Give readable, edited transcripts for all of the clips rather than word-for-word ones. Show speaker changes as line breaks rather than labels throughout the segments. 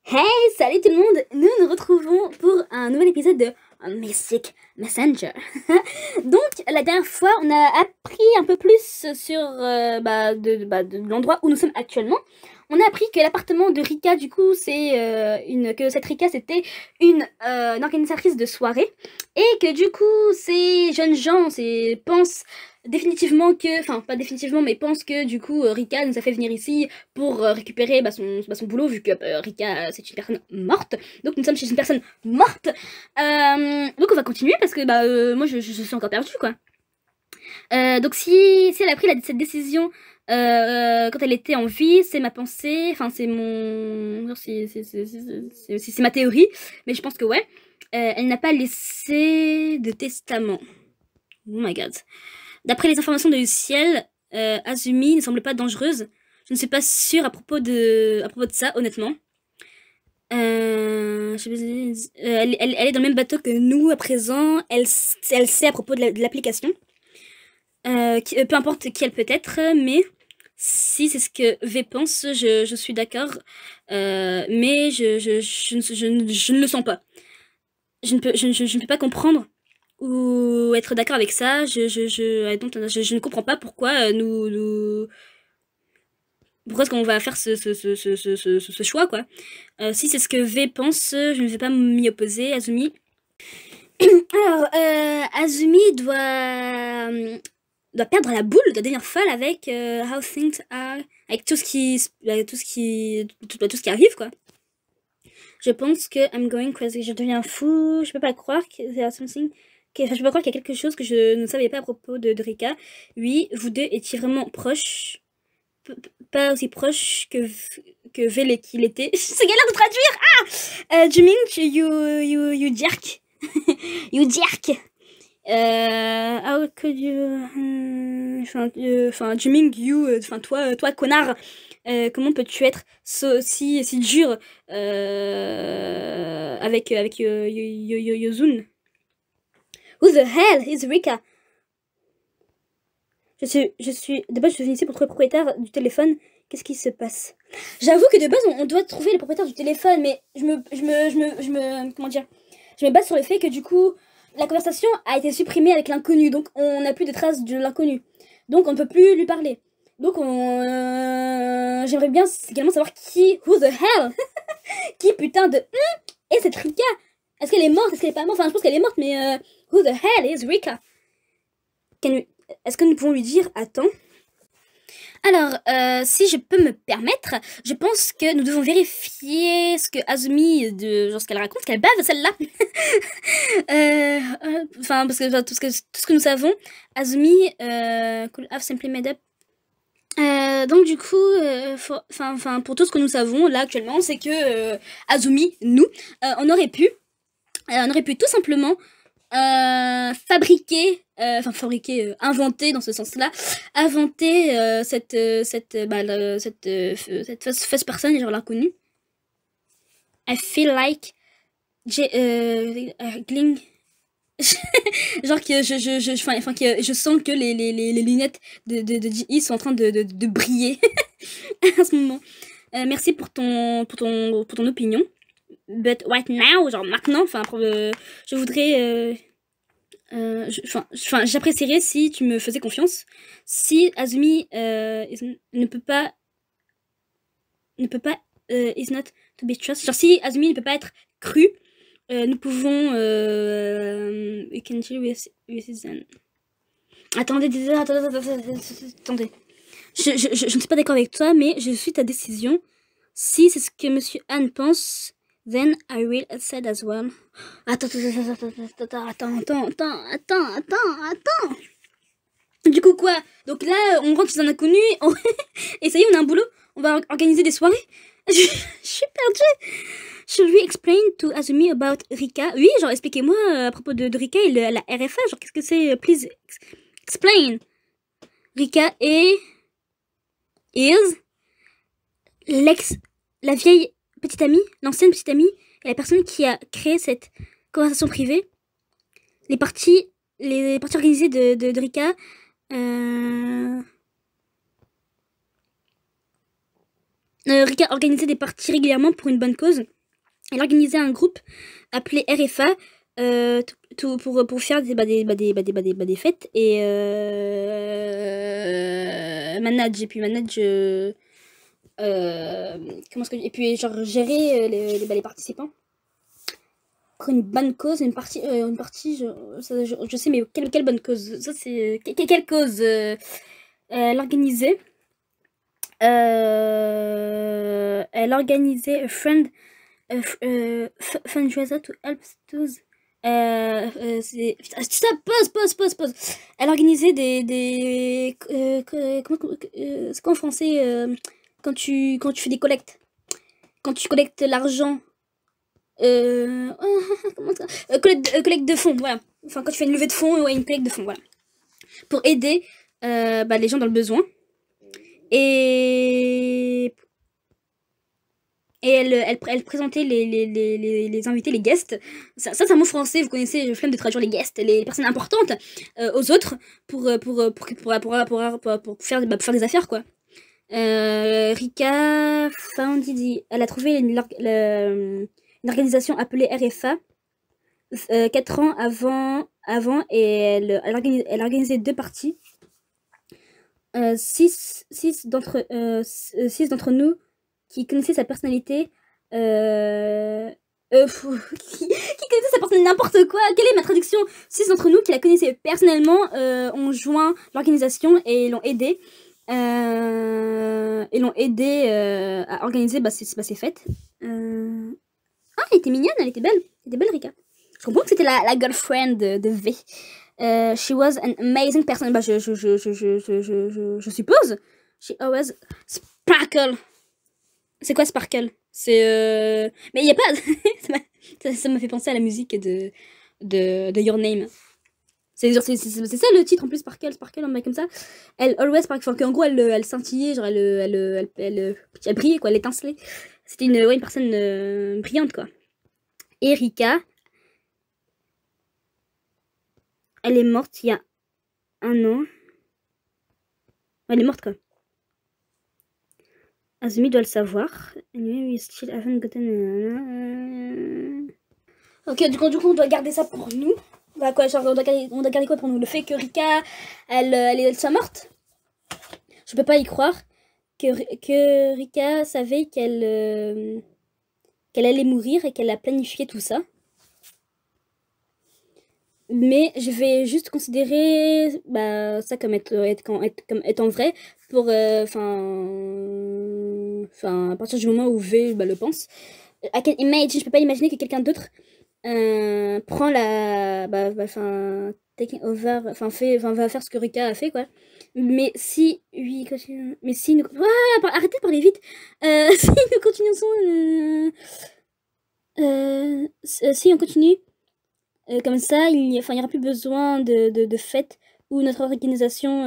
Hey, salut tout le monde! Nous nous retrouvons pour un nouvel épisode de Mystic Messenger. Donc, la dernière fois, on a appris un peu plus sur de l'endroit où nous sommes actuellement. On a appris que l'appartement de Rika, du coup, que cette Rika, c'était une organisatrice de soirée. Et que du coup, ces jeunes gens pensent définitivement que, enfin pas définitivement, mais pensent que du coup Rika nous a fait venir ici pour récupérer son boulot, vu que Rika c'est une personne morte. Donc nous sommes chez une personne morte. Donc on va continuer parce que moi je suis encore perdue quoi. Donc si elle a pris cette décision quand elle était en vie, c'est ma pensée, enfin c'est mon... C'est ma théorie, mais je pense que ouais. Elle n'a pas laissé de testament. Oh my god. D'après les informations du ciel, Azumi ne semble pas dangereuse. Je ne suis pas sûre à propos de ça, honnêtement. Elle est dans le même bateau que nous à présent. Elle sait à propos de l'application. Peu importe qui elle peut être, mais si c'est ce que V pense, je suis d'accord. Mais je ne le sens pas. Je ne peux pas comprendre ou être d'accord avec ça. Je ne comprends pas pourquoi pourquoi est-ce qu'on va faire ce choix, quoi. Si c'est ce que V pense, je ne vais pas m'y opposer, Azumi. Alors, Azumi doit perdre la boule, doit devenir folle avec How Things Are, avec tout ce qui arrive, quoi. Je pense que I'm going crazy, je deviens fou, je peux pas croire que something... je peux pas croire qu'il y a quelque chose que je ne savais pas à propos de Rika. Oui, vous deux étiez vraiment proches. Pas aussi proches que Vele qu'il était. C'est galère de traduire! Ah! Jiming, you jerk. You jerk. How could you... Enfin, Jiming, enfin, toi, connard. Comment peux-tu être si dur avec Yozun? Who the hell is Rika? De base, je suis venue ici pour trouver le propriétaire du téléphone. Qu'est-ce qui se passe? J'avoue que de base, on doit trouver le propriétaire du téléphone, mais comment dire? Je me base sur le fait que du coup, la conversation a été supprimée avec l'inconnu, donc on n'a plus de traces de l'inconnu. Donc on ne peut plus lui parler. Donc j'aimerais bien également savoir who the hell, qui putain de est cette Rika? Est-ce qu'elle est morte? Est-ce qu'elle est pas morte? Enfin, je pense qu'elle est morte, mais who the hell is Rika? Est-ce que nous pouvons lui dire attends? Alors, si je peux me permettre, je pense que nous devons vérifier ce que Azumi, genre ce qu'elle raconte, qu'elle bave celle-là. Enfin, parce que tout ce que nous savons, Azumi could have simply made up. Donc du coup, pour tout ce que nous savons là actuellement, c'est que Azumi, on aurait pu tout simplement inventer dans ce sens-là, inventer cette fausse personne, genre l'inconnu. I feel like Gling. Genre que je sens que les lunettes de Ji sont en train de briller à ce moment. Merci pour ton opinion. But right now, genre maintenant, je voudrais... j'apprécierais si tu me faisais confiance. Si Azumi ne peut pas... is not to be trusted. Genre si Azumi ne peut pas être cru, nous pouvons... we can deal with it. Attendez. Je ne suis pas d'accord avec toi, mais je suis ta décision. Si c'est ce que Monsieur Han pense, then I will said as well. Attends. Du coup quoi? Donc là, on rentre chez un inconnu, et ça y est, on a un boulot. On va organiser des soirées. Je suis perdue. Should we explain to Azumi about Rika? Oui, genre expliquez-moi à propos de Rika et la RFA. Genre qu'est-ce que c'est? Please explain. Rika is la vieille petite amie, l'ancienne petite amie, et la personne qui a créé cette conversation privée. Les parties organisées de Rika. Rika organisait des parties régulièrement pour une bonne cause. Elle organisait un groupe appelé RFA pour faire des fêtes et manage et puis genre gérer les participants pour une bonne cause, une partie je sais, mais quelle bonne cause, ça c'est quelle cause elle organisait a friend fundraiser to help those stop, pause. Elle organisait c'est quoi en français quand tu fais des collectes, quand tu collectes l'argent, collecte de fonds, voilà. Enfin, quand tu fais une levée de fonds, ouais, une collecte de fonds, voilà, pour aider les gens dans le besoin. Et elle présentait les invités, les guests. Ça c'est un mot français, vous connaissez, le flemme de traduire les guests, les personnes importantes aux autres pour faire des affaires, quoi. Rika elle a trouvé une organisation appelée RFA 4 ans avant et elle organisait 2 parties. 6 d'entre nous qui connaissait sa personnalité, qui connaissait sa personnalité, n'importe quoi, quelle est ma traduction? 6 d'entre nous qui la connaissaient personnellement ont joint l'organisation et l'ont aidé à organiser ces fêtes. Ah, elle était mignonne, elle était belle Rika. Je comprends que c'était la girlfriend de V. She was an amazing person. Bah, je suppose. She always sparkle. C'est quoi sparkle? C'est mais il y a pas ça m'a fait penser à la musique de Your Name. C'est ça le titre en plus, sparkle en mec comme ça. Elle always sparkle, enfin, qu'en gros elle scintillait, genre elle brillait quoi, elle étincelait. C'était une personne brillante quoi. Erika, elle est morte il y a 1 an. Elle est morte quoi. Azumi doit le savoir. Anyway, we still haven't gotten... Ok, du coup, on doit garder ça pour nous. Bah quoi, genre, on doit garder quoi pour nous? Le fait que Rika, elle soit morte? Je peux pas y croire que Rika savait qu'elle allait mourir et qu'elle a planifié tout ça. Mais je vais juste considérer ça comme étant vrai pour à partir du moment où V le pense. I can imagine, je peux pas imaginer que quelqu'un d'autre prend taking over, va faire ce que Rika a fait quoi. Mais si arrêtez de parler vite. Si nous continuons si on continue comme ça, il n'y aura plus besoin de fêtes où notre organisation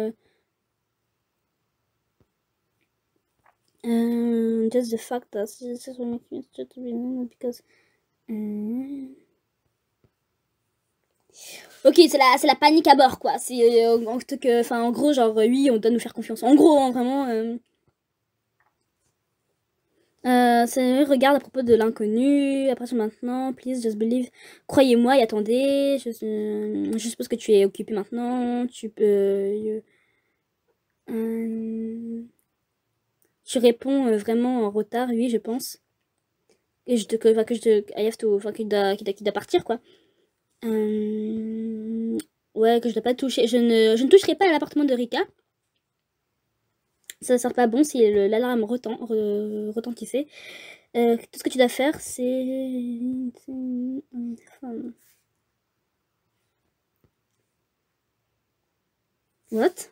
just the fact that this will make me start to remember because ok, c'est la panique à bord quoi. C'est en gros genre oui, on doit nous faire confiance. En gros, hein, vraiment regarde à propos de l'inconnu, après maintenant, please just believe. Croyez-moi et attendez, je suppose que tu es occupé maintenant, tu peux... tu réponds vraiment en retard, oui, je pense. Et qu'il doit partir, quoi. Ouais, que je dois pas toucher, je ne toucherai pas à l'appartement de Rika. Ça sert pas bon si l'alarme retentissait. Tout ce que tu dois faire, c'est... What?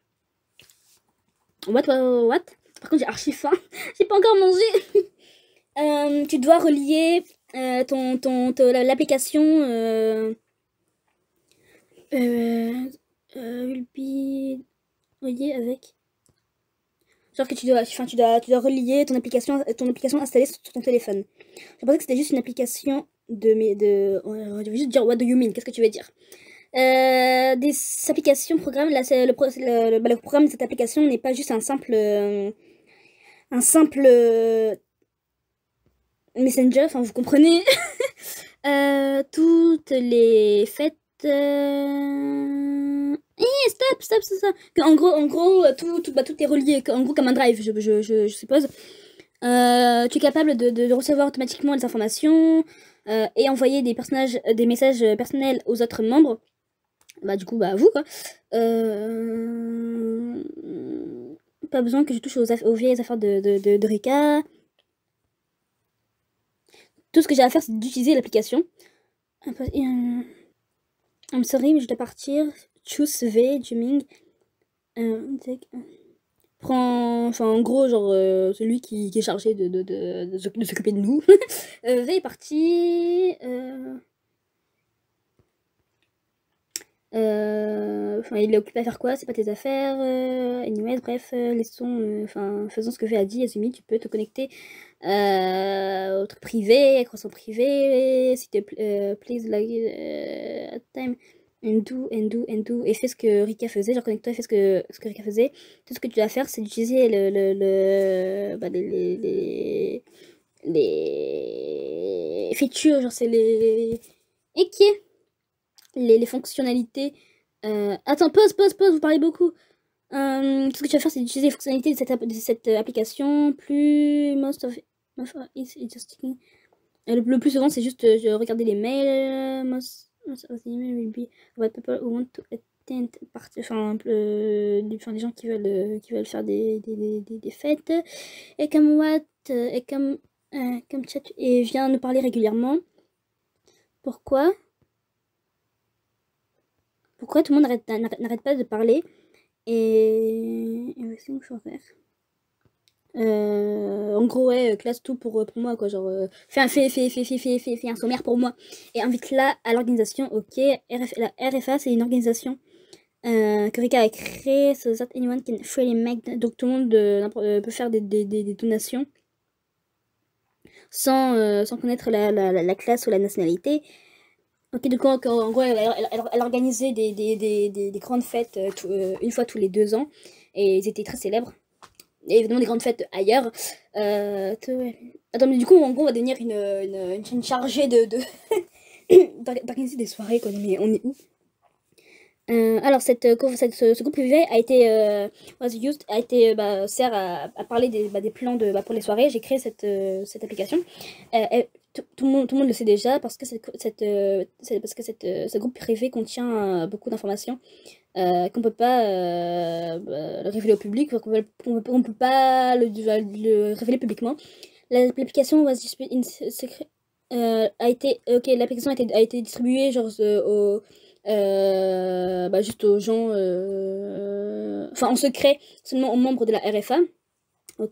Par contre, j'ai archi faim. J'ai pas encore mangé. Tu dois relier l'application will be relié avec... Genre que tu dois relier ton application installée sur ton téléphone. Je pensais que c'était juste une application on va juste dire what do you mean, qu'est-ce que tu veux dire? Des applications, programmes, là le programme de cette application n'est pas juste un simple Messenger, enfin vous comprenez. Toutes les fêtes. Stop, c'est ça. En gros, tout est relié. En gros, comme un drive, je suppose. Tu es capable de recevoir automatiquement les informations et envoyer des messages personnels aux autres membres. Bah, du coup, bah, vous, quoi. Pas besoin que je touche aux vieilles affaires de Rika. Tout ce que j'ai à faire, c'est d'utiliser l'application. I'm sorry, mais je dois partir. Choose V, Jiming. Enfin, en gros, genre, celui qui est chargé de s'occuper de nous. V est parti. Enfin, il est occupé à faire quoi? C'est pas tes affaires. Anyway, bref, laissons. Enfin, faisons ce que V a dit. Azumi, tu peux te connecter au truc privé, à croissant privé. S'il te plaît, please log time. And do. Et fais ce que Rika faisait. Genre, connecte-toi et fais ce que Rika faisait. Tout ce que tu dois faire, c'est d'utiliser les features. Genre, c'est les. Et qui est les fonctionnalités. Attends, pause, vous parlez beaucoup. Tout ce que tu vas faire, c'est d'utiliser les fonctionnalités de cette application. Plus most of is just le plus souvent, c'est juste regarder les mails. Most of the email will be about people who want to attend party. Enfin, des gens qui veulent faire des fêtes. Et comme what, et comme chat, et vient nous parler régulièrement. Pourquoi tout le monde n'arrête pas de parler et everything for her. En gros, ouais, classe tout pour moi, quoi. Genre, fais un sommaire pour moi. Et invite-la à l'organisation, ok. La RFA, c'est une organisation que Rika a créée, so that anyone can freely make. Donc, tout le monde peut faire des donations sans connaître la classe ou la nationalité. Ok, du coup, en gros, elle organisait des grandes fêtes une fois tous les 2 ans. Et ils étaient très célèbres. Et évidemment, des grandes fêtes ailleurs. Attends, mais du coup, en gros, on va devenir une chargée d'organiser des soirées, quoi. Mais on est où? Alors, ce groupe privé a été sert à parler des plans pour les soirées. J'ai créé cette application. Tout le monde le sait déjà parce que ce groupe privé contient beaucoup d'informations qu'on peut pas le révéler au public, qu'on peut pas le révéler publiquement. L'application was distributed in secret. L'application a été distribuée genre juste aux gens, enfin en secret, seulement aux membres de la RFA. Ok.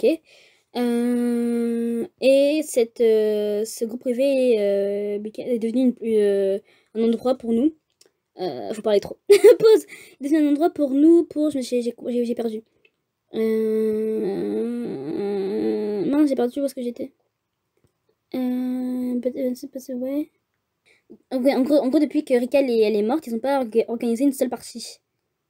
Et ce groupe privé est devenu un endroit pour nous. Faut parler trop. Pause. Il est devenu un endroit pour nous. J'ai perdu. Non, j'ai perdu où est-ce que j'étais. Ouais. En gros, depuis que Rika elle est morte, ils n'ont pas organisé une seule partie.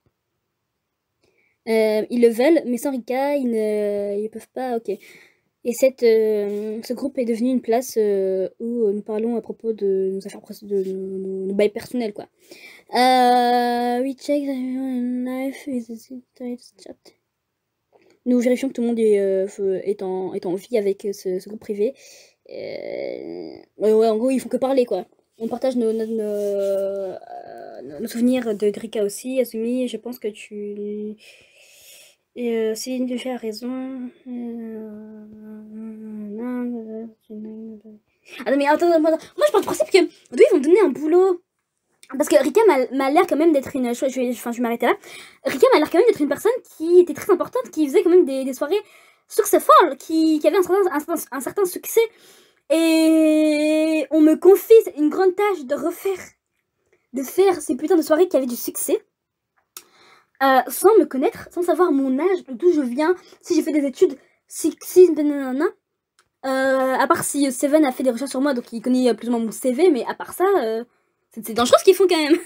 Ils le veulent, mais sans Rika, ils peuvent pas. Ok. Et ce groupe est devenu une place où nous parlons à propos de nos affaires, de nos bails personnels, quoi. We check life is chat. Nous vérifions que tout le monde est en vie avec ce groupe privé. Ouais, en gros, ils font que parler, quoi. On partage nos souvenirs de Rika aussi. Asumi, je pense que tu... Céline Dufay a raison. Ah non, mais attends, moi je pense du principe que d'où ils vont me donner un boulot. Parce que Rika m'a l'air quand même d'être une... je vais m'arrêter là. Rika m'a l'air quand même d'être une personne qui était très importante, qui faisait quand même des soirées successful, qui avait un certain succès. Et on me confie une grande tâche de faire ces putains de soirées qui avaient du succès. Sans me connaître, sans savoir mon âge, d'où je viens, si j'ai fait des études, à part si Seven a fait des recherches sur moi, donc il connaît plus ou moins mon CV, mais à part ça, c'est dangereux ce qu'ils font quand même.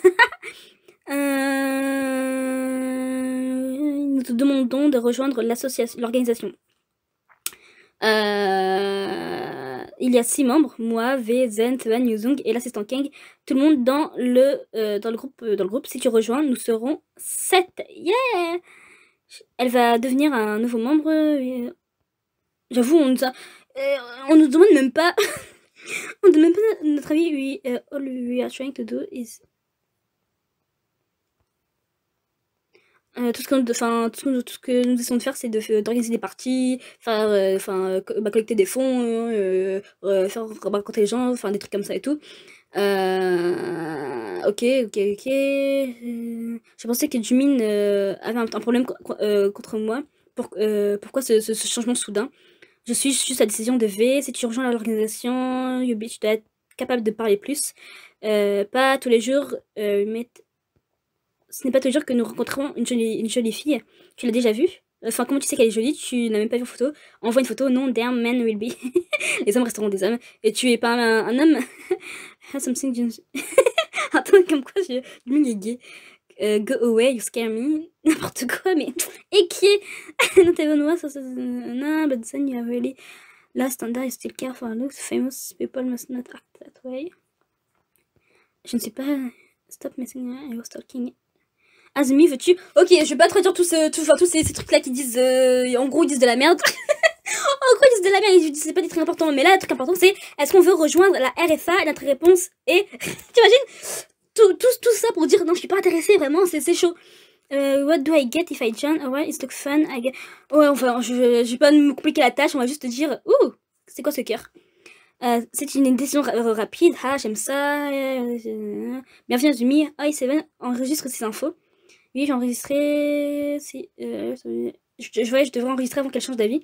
Nous te demandons de rejoindre l'organisation. il y a 6 membres, moi, V, Zen, Tevan, Yuzong et l'assistant Kang. Tout le monde dans le groupe. Si tu rejoins, nous serons 7. Yeah! Elle va devenir un nouveau membre. J'avoue, on nous demande même pas. On ne demande même pas notre avis. All we are trying to do is. Tout ce que nous essayons de faire, c'est d'organiser des parties, collecter des fonds, faire raconter les gens, des trucs comme ça et tout. Ok. J'ai pensé que Jumin avait un problème contre moi. Pourquoi ce changement soudain? Je suis juste la décision de V. Si tu rejoins l'organisation, Yubi, tu dois être capable de parler plus. Pas tous les jours, mais ce n'est pas tous les jours que nous rencontrons une jolie fille. Tu l'as déjà vue? Enfin, comment tu sais qu'elle est jolie? Tu n'as même pas vu en photo. Envoie une photo. Non, damn, men will be. Les hommes resteront des hommes. Et tu es pas un homme? Something. Attends, comme quoi je suis gay. Go away, you scare me. N'importe quoi, mais. Et qui est? Not even once. No, but then you have really lost standard. You still care for looks. Famous people must not act that way. Je ne sais pas. Stop messing around. I was talking. Azumi, veux-tu? Ok, je vais pas traduire tous ces trucs là qui disent. En gros, ils disent de la merde. En gros, ils disent de la merde, ils disent c'est pas des trucs importants. Mais là, le truc important, c'est est-ce qu'on veut rejoindre la RFA? Et notre réponse est. T'imagines? Tout ça pour dire non, je suis pas intéressée, vraiment, c'est chaud. What do I get if I join? Alright, it looks fun. Ouais, enfin, je vais pas me compliquer la tâche, on va juste dire. Ouh, c'est quoi ce cœur? C'est une décision rapide. Ah, j'aime ça. Bienvenue Azumi. i7 enregistre ces infos. Oui, j'ai enregistré. Je devrais enregistrer avant qu'elle change d'avis.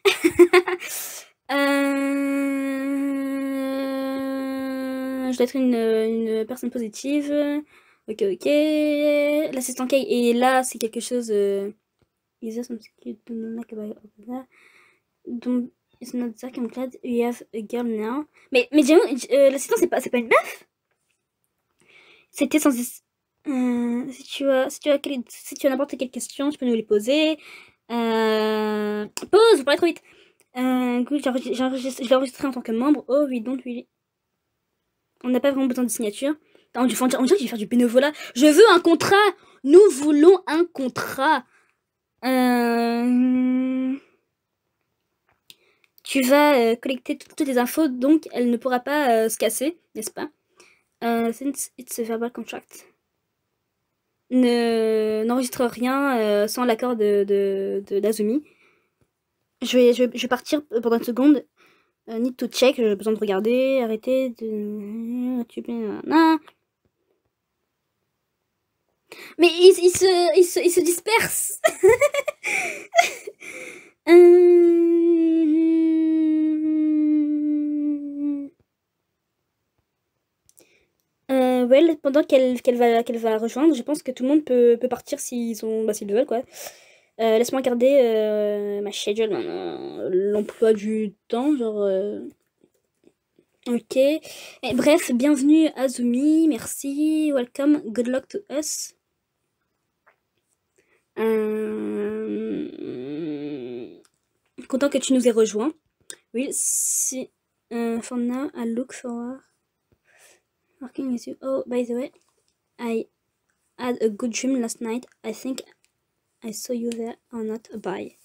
Je dois être une personne positive. Ok. L'assistant Kay est là, c'est quelque chose. Is there something you don't like about that? Donc, it's not that I'm glad we have a girl now. Mais l'assistant, c'est pas une meuf? C'était censé. Si tu as n'importe quelle question, tu peux nous les poser. Pause, vous parlez trop vite. Good, je l'ai enregistré en tant que membre. Oh oui, donc oui. On n'a pas vraiment besoin de signature. On dirait que je vais faire du bénévolat. Je veux un contrat. Nous voulons un contrat. Tu vas collecter toutes les infos, donc elle ne pourra pas se casser, n'est-ce pas? Since it's a verbal contract. N'enregistre rien sans l'accord d'Azumi. Je vais partir pendant une seconde. Need to check, j'ai besoin de regarder. Arrêtez de. Mais il se disperse. Well, pendant qu'elle va rejoindre, je pense que tout le monde peut partir s'ils le veulent, quoi. Laisse-moi regarder ma schedule, l'emploi du temps, genre. Ok. Et bref, bienvenue Azumi, merci, welcome, good luck to us. Content que tu nous aies rejoint. Oui, si. For now, I look forward. Working with you. Oh, by the way, I had a good dream last night. I think I saw you there or not. Bye.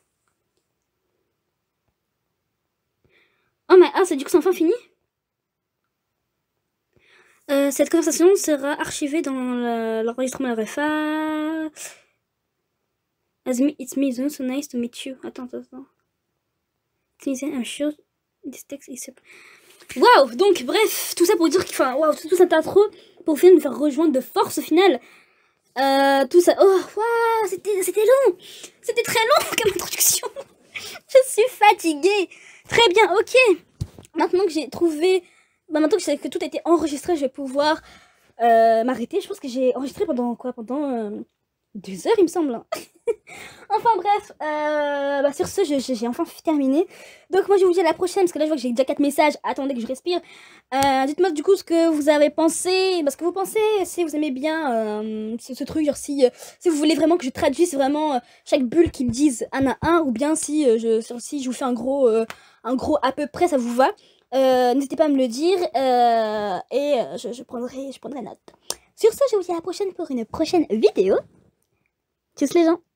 Oh, mais c'est du coup c'est enfin fini? Cette conversation sera archivée dans l'enregistrement RFA. Azumi, it's me, Zoom, so nice to meet you. Attends. I'm sure this text is... Waouh! Donc, bref, tout ça pour dire que... Waouh, tout cette intro pour finir de me faire rejoindre de force au final. Tout ça... Oh, waouh, c'était long. C'était très long comme introduction. Je suis fatiguée. Très bien, ok. Maintenant que j'ai trouvé... maintenant que je sais que tout a été enregistré, je vais pouvoir m'arrêter. Je pense que j'ai enregistré pendant quoi? Pendant 2 heures, il me semble. Enfin bref, sur ce, j'ai enfin terminé. Donc moi je vous dis à la prochaine, parce que là je vois que j'ai déjà 4 messages. Attendez que je respire. Dites-moi du coup ce que vous avez pensé, parce que vous pensez, si vous aimez bien ce truc, genre si vous voulez vraiment que je traduise vraiment chaque bulle qu'ils me disent un à un, ou bien si je vous fais un gros à peu près, ça vous va. N'hésitez pas à me le dire et je prendrai note. Sur ce, je vous dis à la prochaine pour une prochaine vidéo. Tchuss les gens!